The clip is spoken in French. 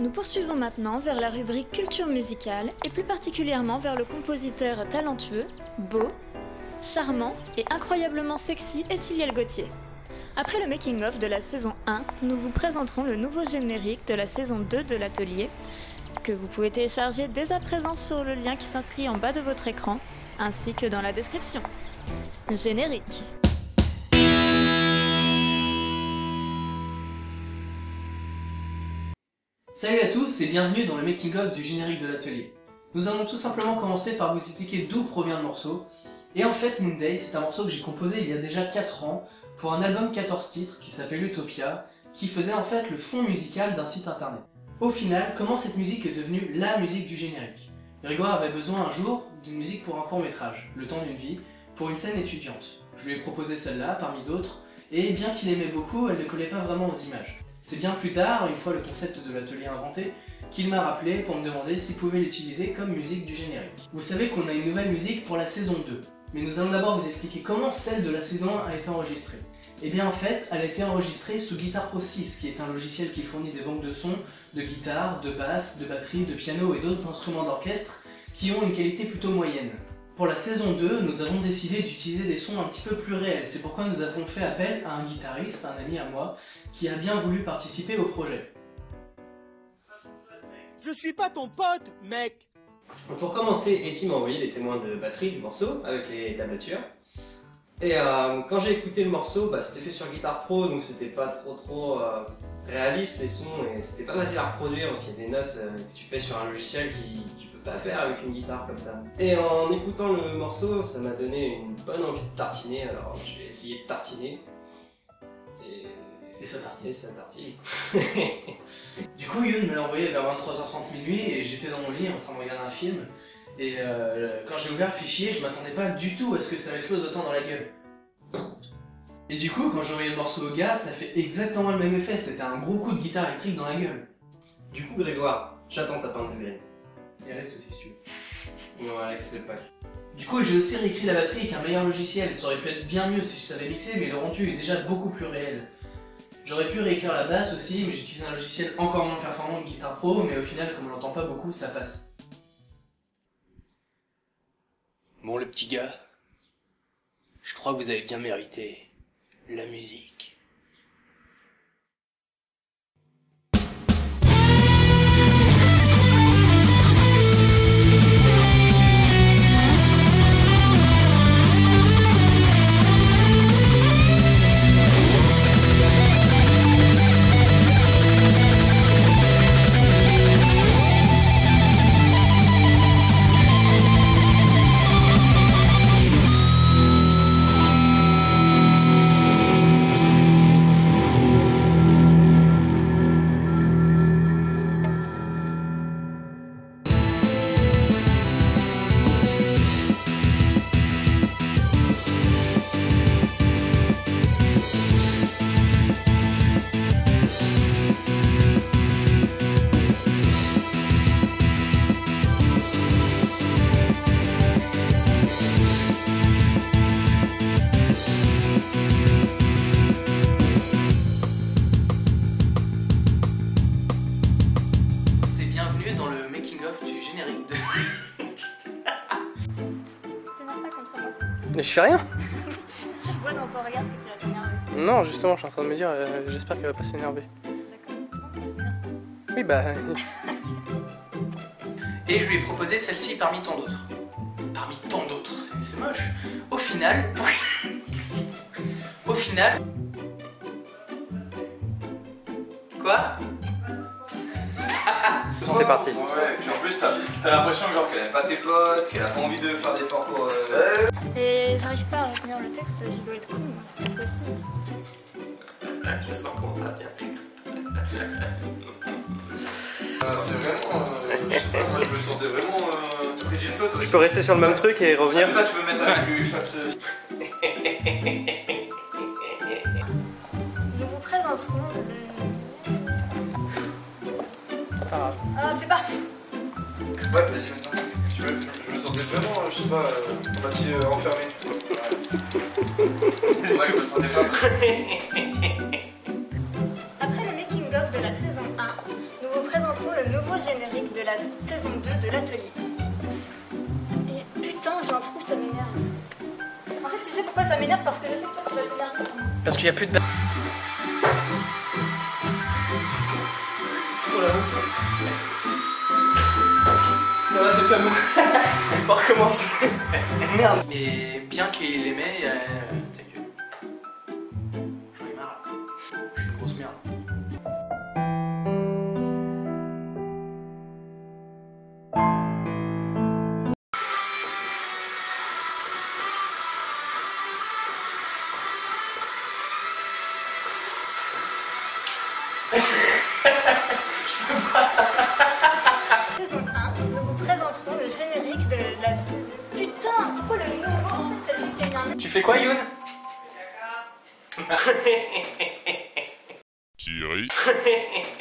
Nous poursuivons maintenant vers la rubrique culture musicale et plus particulièrement vers le compositeur talentueux, beau, charmant et incroyablement sexy Ethiliel Gauthier. Après le making-of de la saison 1, nous vous présenterons le nouveau générique de la saison 2 de l'atelier, que vous pouvez télécharger dès à présent sur le lien qui s'inscrit en bas de votre écran, ainsi que dans la description. Générique. Salut à tous et bienvenue dans le making-of du générique de l'atelier. Nous allons tout simplement commencer par vous expliquer d'où provient le morceau. Et en fait, Moon Day, c'est un morceau que j'ai composé il y a déjà 4 ans pour un album 14 titres qui s'appelle Utopia, qui faisait en fait le fond musical d'un site internet. Au final, comment cette musique est devenue la musique du générique? Grégoire avait besoin un jour d'une musique pour un court-métrage, Le temps d'une vie, pour une scène étudiante. Je lui ai proposé celle-là parmi d'autres, et bien qu'il aimait beaucoup, elle ne collait pas vraiment aux images. C'est bien plus tard, une fois le concept de l'atelier inventé, qu'il m'a rappelé pour me demander s'il pouvait l'utiliser comme musique du générique. Vous savez qu'on a une nouvelle musique pour la saison 2, mais nous allons d'abord vous expliquer comment celle de la saison 1 a été enregistrée. Et bien en fait, elle a été enregistrée sous Guitar Pro 6, qui est un logiciel qui fournit des banques de sons, de guitare, de basse, de batterie, de piano et d'autres instruments d'orchestre qui ont une qualité plutôt moyenne. Pour la saison 2, nous avons décidé d'utiliser des sons un petit peu plus réels, c'est pourquoi nous avons fait appel à un guitariste, un ami à moi, qui a bien voulu participer au projet. Je suis pas ton pote, mec! Pour commencer, Eti m'a envoyé les témoins de batterie du morceau avec les tablatures. Et quand j'ai écouté le morceau, c'était fait sur Guitar Pro, donc c'était pas trop réaliste les sons et c'était pas facile à reproduire parce qu'il y a des notes que tu fais sur un logiciel qui tu peux pas faire avec une guitare comme ça. Et en écoutant le morceau, ça m'a donné une bonne envie de tartiner, alors j'ai essayé de tartiner. Et ça tartine. Et ça tartine. Du coup, Youn me l'a envoyé vers 23h30 minuit et j'étais dans mon lit en train de regarder un film. Et quand j'ai ouvert le fichier, je m'attendais pas du tout à ce que ça m'explose autant dans la gueule. Et du coup, quand j'ai envoyé le morceau au gars, ça fait exactement le même effet, c'était un gros coup de guitare électrique dans la gueule. Du coup, Grégoire, j'attends ta pinte de graine. Et Alex aussi, si tu veux. Non, Alex, c'est le pack. Du coup, j'ai aussi réécrit la batterie avec un meilleur logiciel, ça aurait pu être bien mieux si je savais mixer, mais le rendu est déjà beaucoup plus réel. J'aurais pu réécrire la basse aussi, mais j'ai utilisé un logiciel encore moins performant que Guitar Pro, mais au final, comme on l'entend pas beaucoup, ça passe. Bon, le petit gars, je crois que vous avez bien mérité la musique. Du générique de... Mais je fais rien. Je vois dans ton regard que tu vas t'énerver. Non, justement, je suis en train de me dire, j'espère qu'elle va pas s'énerver. D'accord. Oui, bah... Et je lui ai proposé celle-ci parmi tant d'autres. Parmi tant d'autres, c'est moche. Au final... Au final... Quoi? C'est parti. Ouais, et puis en plus t'as l'impression genre qu'elle aime pas tes potes, qu'elle a pas envie de faire d'efforts pour... Et j'arrive pas à retenir le texte, je dois être con, c'est pas possible. Je sens qu'on va bien. C'est vraiment... je sais pas, moi je me sentais vraiment... Je peux rester sur le même truc et revenir. Toi tu veux mettre avec du shot... Nous vous présenterons Pas grave. Ah, c'est parti. Ouais, vas-y maintenant. Je me sentais vraiment, je sais pas, à moitié enfermé, tu vois. Ouais, je me sentais pas... Après le making-of de la saison 1, nous vous présenterons le la saison 2 de l'atelier. Et putain, j'ai un trou, ça m'énerve. En fait, tu sais pourquoi ça m'énerve? Parce que je sais que toi tu vas t'énerver sur moi. Parce qu'il n'y a plus de... Oh là. Non, là c'est fameux. On va recommencer. Merde. Et bien qu'il aimait, ta gueule. J'en ai marre. Je suis une grosse merde. Saison 1, nous vous présenterons le générique de la... Putain, pourquoi le nouveau en fait, c'est lui qui a mis un... Tu fais quoi, Youn? Thierry.